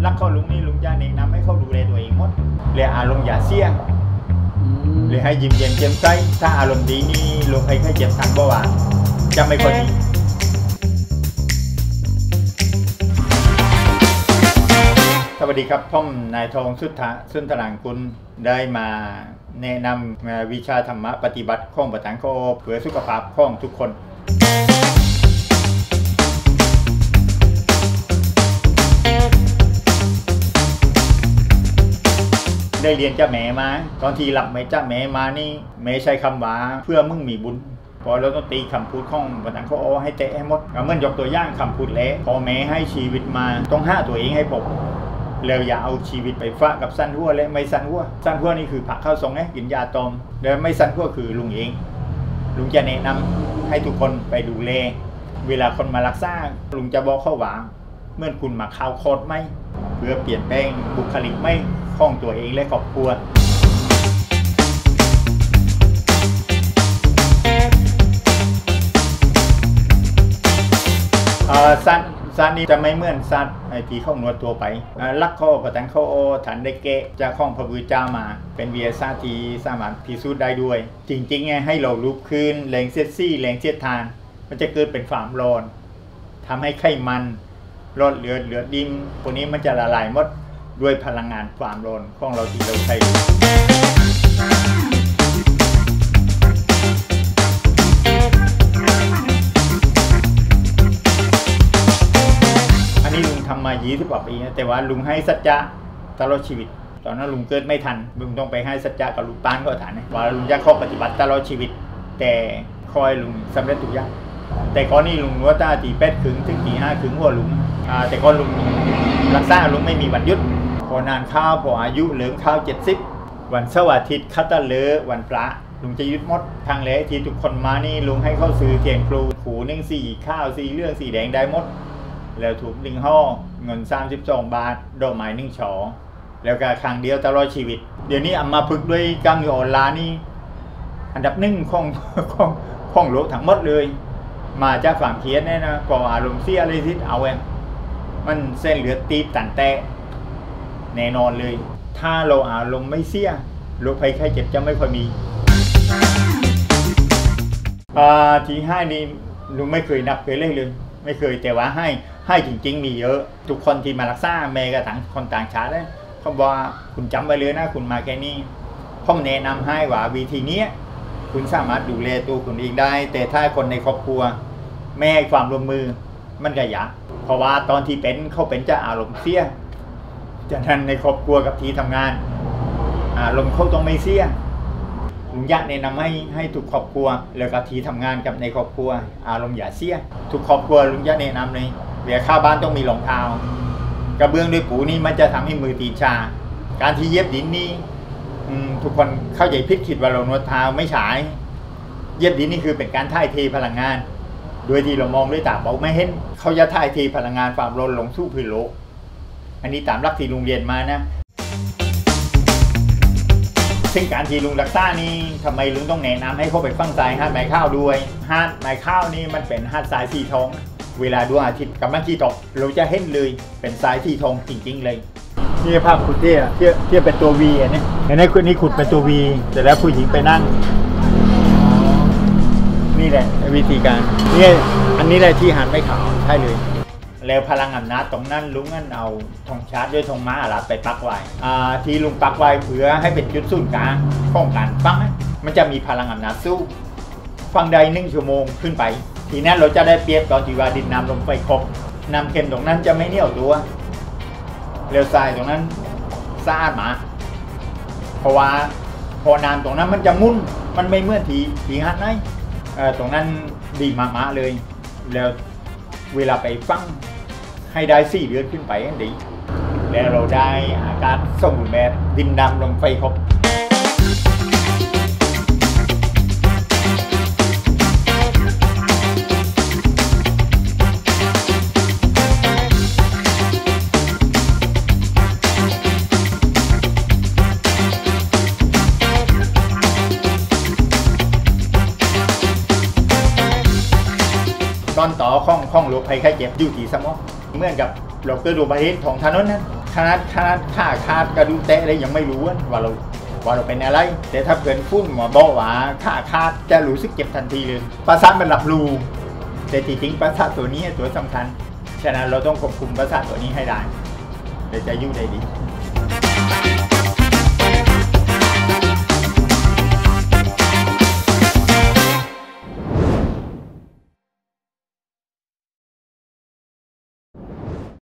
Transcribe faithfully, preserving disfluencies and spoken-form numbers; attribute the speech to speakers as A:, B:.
A: รักเขาลุงนี่ลุงจะแนะนำให้เขาดูแลตัวเองหมดเลยอารมณ์อย่าเสี่ยงเลยให้ยิ้มเย็นเจียมใสถ้าอารมณ์ดีนี่ลุงให้แค่เจ็บทันบ่ว่าจะไม่ค่อยดีสวัสดีครับผมนายทองสุทธะสุนทรางกุลได้มาแนะนำวิชาธรรมะปฏิบัติของประธานโคเพื่อสุขภาพของทุกคนได้เรียนจ้าแม่มาตอนที่หลับแม่จ้าแม่มานี่แม่ใช้คำว่าเพื่อมึงมีบุญพอเราต้องตีคำพูดของประธานโคให้เตะให้หมดเหมือนยกตัวอย่างคำพูดเละพอแม่ให้ชีวิตมาต้องห้าตัวเองให้ผมแล้วอย่าเอาชีวิตไปฟาดกับสั้นหัวและไม่สั้นหัวสั้นหัวนี่คือผักข้าวทรงไงกินยาตอมแล้วไม่สั้นหัวคือลุงเองลุงจะแนะนำให้ทุกคนไปดูแลเวลาคนมารักษาลุงจะบอกเขาว่าเมื่อคุณมาเข้าโคตรไหมเพื่อเปลี่ยนแปลงบุคลิกไม่ของตัวเองและครอบครัวสั้นสัตว์นี้จะไม่เหมือนสัตว์ไอที่เข้านวดตัวไปลักข้อประทังข้อฐานได้เกะจากข้องพระพุทธเจ้ามาเป็นวิทยาศาสตร์ที่สามารถพิสูจน์ได้ด้วยจริงๆไงให้เราลุกขึ้นแรงเสียดซี่แรงเสียดทานมันจะเกิดเป็นความร้อนทำให้ไขมันร้อนเลือดเลือดดิมพวกนี้มันจะละลายหมดด้วยพลังงานความร้อนของเราที่เราใช้มายี่สิบกว่าปีแต่ว่าลุงให้สัจจะตลอดชีวิตตอนนั้นลุงเกิดไม่ทันลุงต้องไปให้สัจจะกับลุงปานก็ฐานว่าลุงจะข้อปฏิบัติตลอดชีวิตแต่คอยลุงสำเร็จทุกอย่างแต่ก่อนนี้ลุงว่าตาตีแปดขึงถึงตีห้าขึงหัวลุงแต่ก่อนลุงรักษาลุงไม่มีวันหยุดพอนานข้าวพออายุเหลืองข้าวเจ็ดสิบวันเสาร์อาทิตย์คัตตะเลอวันพระลุงจะยึดมดทางแหล่ที่ทุกคนมานี่ลุงให้เข้าซื้อเทียนครูหูนึ่งสี่ข้าวสีเรื่องสีแดงได้หมดแล้วถูกหนึ่งห่อเงินสามสิบสองบาทดอกไม้หนึ่งช่อแล้วก็ครั้งเดียวตลอดชีวิตเดี๋ยวนี้อัมมาพึกด้วยกล้ามเนื้ออ่อนล้านี่อันดับหนึ่งของของของโลกทั้งหมดเลยมาจากฝั่งเคียนเนี่ยนะก่ออารมณ์เสียอะไรที่เอาเองมันเส้นเหลือตีบตันแต่แน่นอนเลยถ้าเราอารมณ์ไม่เสียโรคภัยไข้เจ็บจะไม่ค่อยมีทีให้นี่ลุงไม่เคยนับไปเลยเลยไม่เคยแต่ว่าให้ให้จริงๆมีเยอะทุกคนที่มารักษาแม่กระทั่งคนต่างชาติเลยเขาบอกว่าคุณจำไว้เลยนะคุณมาแค่นี้ผมแนะนำให้ว่าวิธีนี้คุณสามารถดูแลตัวคุณเองได้แต่ถ้าคนในครอบครัวไม่ให้ความร่วมมือมันก็ยากเพราะว่าตอนที่เป็นเขาเป็นจะอารมณ์เสียจากนั้นในครอบครัวกับที่ทำงานอารมณ์เขาต้องไม่เสียลุงอยากแนะนำให้ให้ทุกครอบครัวแล้วก็ที่ทำงานกับในครอบครัวอารมณ์อย่าเสียทุกครอบครัวลุงอยากแนะนำเลยเวลาเข้าบ้านต้องมีรองเท้ากระเบื้องด้วยปูนี่มันจะทำให้มือตีชาการที่เย็บดินนี่ทุกคนเข้าใจผิดคิดว่าเรานวดเท้าไม่ใช่เย็บดินนี่คือเป็นการถ่ายเทพลังงานโดยที่เรามองด้วยตาเบาไม่เห็นเขาจะถ่ายเทพลังงานความร้อนลงสู่พื้นโลกอันนี้ตามหลักที่ลุงเรียนมานะซึ่งการที่ลุงรักษานี่ทำไมลุงต้องแนะนำให้เขาไปฟังสายฮาร์ดไม้ข้าวด้วยฮาร์ดไม้ข้าวนี่มันเป็นฮาร์ดสายสีทองเวลาดวงอาทิตย์กำลังที่ตกเราจะเห็นเลยเป็นสายสีทองจริงๆเลยนี่ภาพขุดเทียเทียเทียเป็นตัววีอันนี้อันนี้คือนี่ขุดเป็นตัววีแต่แล้วผู้หญิงไปนั่งนี่แหละวิธีการนี่อันนี้แหละที่ฮาร์ดไม้ขาวใช่เลยแล้วพลังอำนาจตรงนั้นลุงงั้นเอาธงชาติด้วยธงม้าอารัดไปปักไว้ที่ลุงปักไว้เพื่อให้เป็นจุดศูนย์กลางของการฟังมันจะมีพลังอำนาจสู้ฟังใดหนึ่งชั่วโมงขึ้นไปทีนั้นเราจะได้เปรียบตอนที่ว่าดินน้ำลงไปครบน้ำเค็มตรงนั้นจะไม่เหนียวตัวเร็วทรายตรงนั้นสะอาดมาเพราะว่าพอน้ำตรงนั้นมันจะมุ่นมันไม่เหมือนที่ที่ฮัดไหนตรงนั้นดีมากๆเลยแล้วเวลาไปฟังให้ได้สี่เดือนขึ้นไปดีแล้วเราได้อาการสมบูรณ์แบบดินดำลมไฟครบตอนต่อข้องข้องโรคภัยไข้เจ็บอยู่ที่สมองเหมือนกับเราเกิดอุบัติเหตุของถนนนั้นขนาดขนาดขาขาดกระดูกเตะอะไรยังไม่รู้ว่าเราว่าเราเป็นอะไรแต่ถ้าเกิดฟุ้นหมอบอกว่าขาขาดจะรู้สึกเจ็บทันทีเลยประสาทมันรับรู้แต่จริงๆประสาทตัวนี้ตัวสำคัญฉะนั้นเราต้องควบคุมประสาทตัวนี้ให้ได้เดี๋ยวจะอยู่ได้ดี